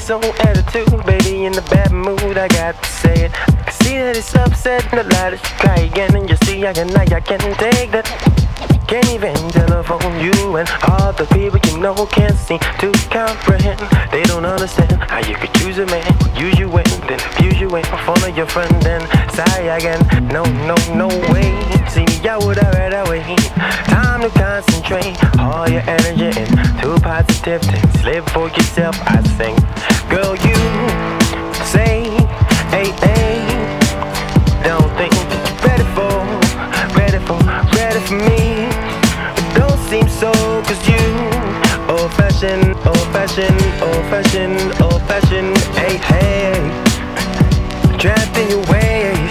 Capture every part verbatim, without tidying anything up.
his own attitude, baby, in a bad mood, I got to say it. I can see that he's upset and a lot of try again, and you see I can, I can't take that. Can't even telephone you, and all the people you know can't seem to comprehend. They don't understand how you could choose a man, use you in, then abuse you in front of your friend, then sigh again. No, no, no way. See me out with that right away. Time to concentrate all your energy into positive things. Live for yourself, I think. Girl, you say, hey, hey, don't think that you're ready for, ready for, ready for me. Don't seem so, cause you old-fashioned, old-fashioned, old-fashioned, old-fashioned. Hey, hey, trapped in your ways.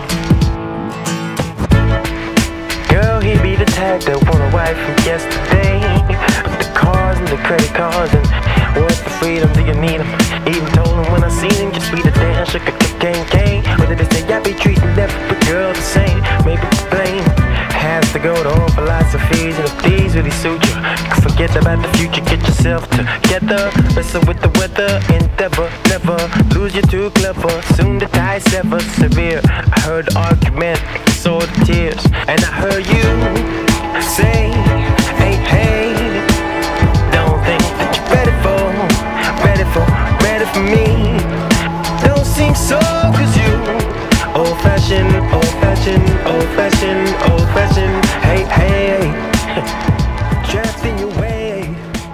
Girl, he be the type that want a wife from yesterday, with the cars and the credit cards, and what's the freedom, do you need him? Even told him when I seen him, just sweet as damn, sugar cocaine cane. Whether they say I be treating every girl the same, maybe to blame has to go to old philosophies, and if these really suit you, forget about the future, get yourself together. Wrestle with the weather, endeavor, never lose you too clever. Soon the die sever severe. I heard the argument, saw the tears, and I heard you say, hey, hey, don't think that you're ready for, ready for, ready for me. Don't seem so, cause you old-fashioned, old-fashioned, old-fashioned, old-fashioned. Hey, hey, trapped in your way.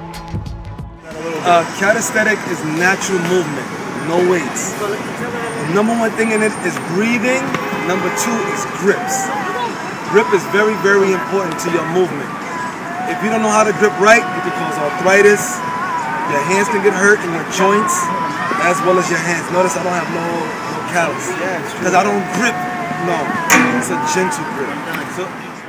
Uh, Calisthenic is natural movement, no weights. The number one thing in it is breathing. Number two is grips. Grip is very, very important to your movement. If you don't know how to grip right, it can cause arthritis. Your hands can get hurt in your joints, as well as your hands. Notice I don't have no, no callus, because I don't grip. No, it's a gentle grip. So,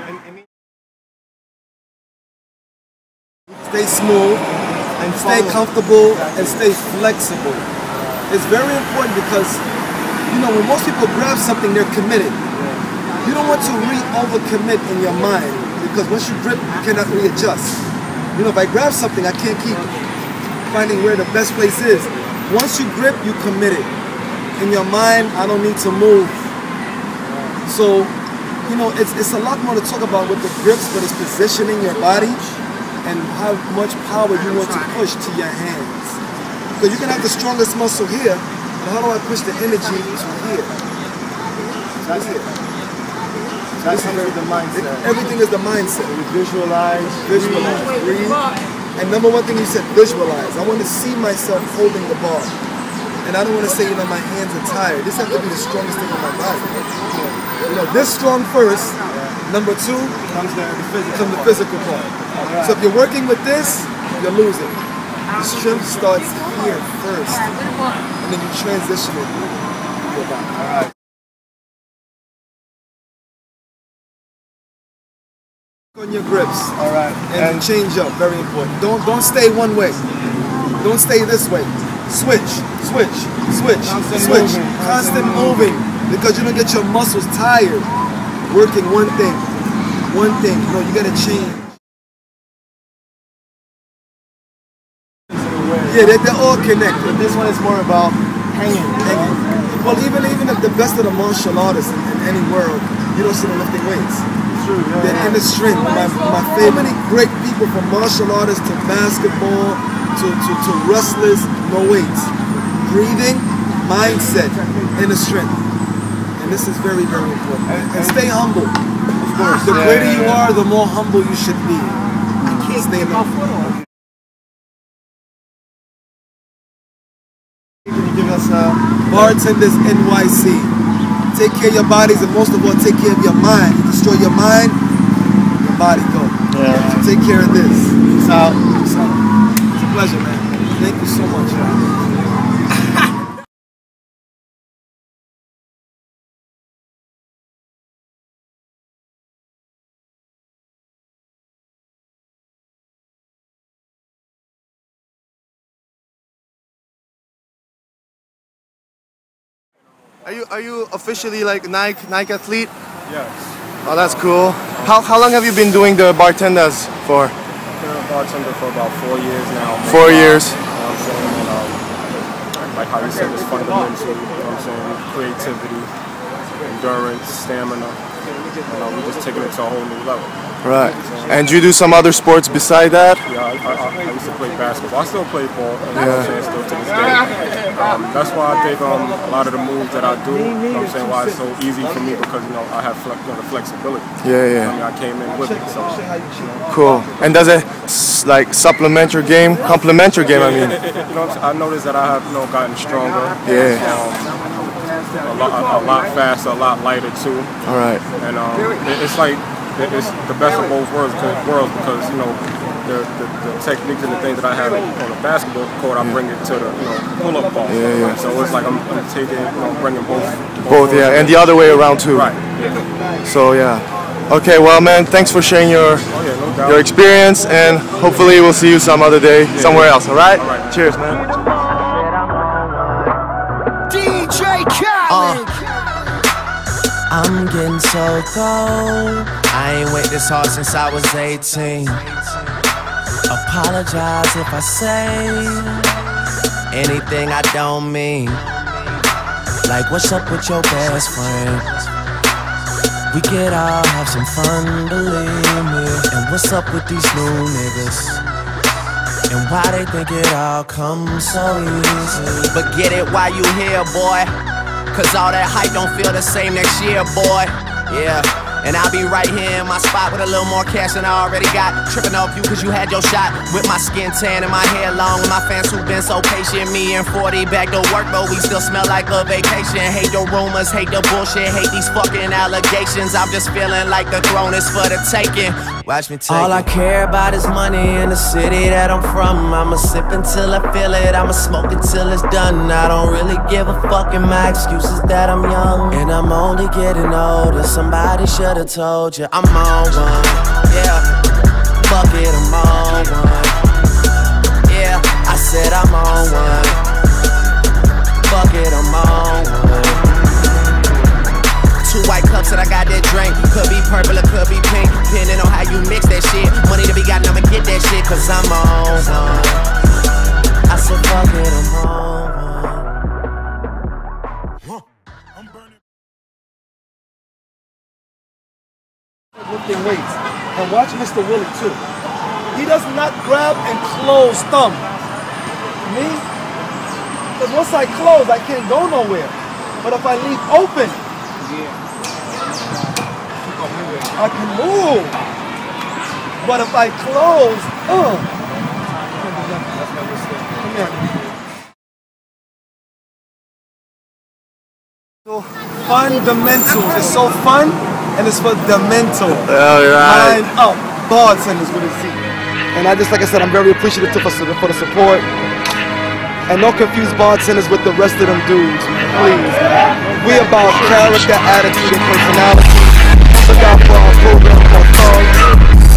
stay smooth, and stay comfortable, and stay flexible. It's very important because, you know, when most people grab something, they're committed. You don't want to re-overcommit in your mind, because once you grip, you cannot readjust. You know, if I grab something, I can't keep finding where the best place is. Once you grip, you committed. In your mind, I don't need to move. So, you know, it's, it's a lot more to talk about with the grips, but it's positioning your body and how much power you want to push to your hands. Because you can have the strongest muscle here, but how do I push the energy to here? That's it. That's the mindset. Everything is the mindset. You visualize, visualize, breathe. And number one thing you said, visualize. I want to see myself holding the ball. And I don't want to say, you know, my hands are tired. This has to be the strongest thing in my body. You know, this strong first. Number two comes the physical, comes the physical part. Right. So if you're working with this, you're losing. The strength starts here first, and then you transition it to your body. All right. On your grips, all right, and, and change up. Very important. Don't don't stay one way. Don't stay this way. Switch, switch, switch, constant switch. Moving. Constant moving, because you don't get your muscles tired. Working one thing, one thing. No, you gotta change. Yeah, they're, they're all connected. This one is more about hanging. hanging. Well, even even if the best of the martial artists in, in any world, you don't see them lifting weights. True, yeah, they're yeah. in the strength. My, my favorite great people, from martial artists to basketball to, to, to wrestlers, no weights. Breathing, mindset, inner strength. And this is very, very important. And, and stay humble. Of course. The greater yeah, yeah, yeah. you are, the more humble you should be. You can't stay in the foot. Can you give us a Bartendaz N Y C? Take care of your bodies, and most of all, take care of your mind. You destroy your mind, your body go. Yeah. So take care of this. Peace out. Peace out. It's a pleasure, man. Thank you so much, man. Are you are you officially like Nike Nike athlete? Yes. Oh, that's cool. How how long have you been doing the Bartendaz for? I've been a bartender for about four years now. Four years. You know what I'm saying? And, um, like how you said, it's fundamental. You know what I'm saying? Creativity, endurance, stamina. You know, we just taking it to a whole new level. Right. And do you do some other sports beside that? Yeah, I, I, I used to play basketball. I still play ball, and you know what I'm saying, still to this day. Um, that's why I think um, a lot of the moves that I do, you know what I'm saying, why it's so easy for me, because, you know, I have flex, you know, the flexibility. Yeah, yeah. I mean, I came in with it, so. Cool. And does it, like, supplement your game, complement your game, I mean? It, it, it, you know, I noticed that I have, you know, gotten stronger. Yeah. Um, a, lot, a, a lot faster, a lot lighter, too. All right. And um, it, it's like, it's the best of both worlds, worlds because, you know, the, the, the techniques and the things that I have on the basketball court, I bring it to the, you know, pull-up ball. Yeah, yeah. So it's like I'm, I'm taking, you know, bringing both. Both, yeah, and the other way around too. Right. Yeah. So yeah. Okay, well, man, thanks for sharing your oh, yeah, no doubt. your experience, and hopefully we'll see you some other day, yeah, somewhere yeah. else. All right? All right. Cheers, man. D J Khaled. Uh. I'm getting so cold. I ain't wait this hard since I was eighteen. Apologize if I say anything I don't mean. Like, what's up with your best friend? We could all have some fun, believe me. And what's up with these new niggas? And why they think it all comes so easy? But get it while you here, boy. Cause all that hype don't feel the same next year, boy. Yeah. And I'll be right here in my spot with a little more cash than I already got. Tripping off you cause you had your shot. With my skin tan and my hair long. And my fans who've been so patient. Me and forty back to work, but we still smell like a vacation. Hate the rumors, hate the bullshit, hate these fucking allegations. I'm just feeling like the throne is for the taking. Watch me take All it. I care about is money in the city that I'm from. I'ma sip until I feel it, I'ma smoke it till it's done. I don't really give a fuck, and my excuse is that I'm young. And I'm only getting older, somebody should've told you I'm on one. Yeah, fuck it, I'm on one. Yeah, I said I'm on one. Fuck it, I'm on one. Two white cups that I got that drink. Could be purple or could be pink, depending on how you mix that shit. Money to be got, I'ma get that shit, cause I'm on one. I said fuck it, I'm on one. Lifting weights. And watch Mister Willie too. He does not grab and close thumb. Me? Because once I close, I can't go nowhere. But if I leave open, I can move. But if I close, uh. Come here. So fundamentals. It's so fun and it's for the mental. All right. Mind up. Bartendaz with a Z. And I just, like I said, I'm very appreciative for, for the support. And don't confuse Bartendaz with the rest of them dudes, please. We about character, attitude, and personality. Look out for our program called Thugs.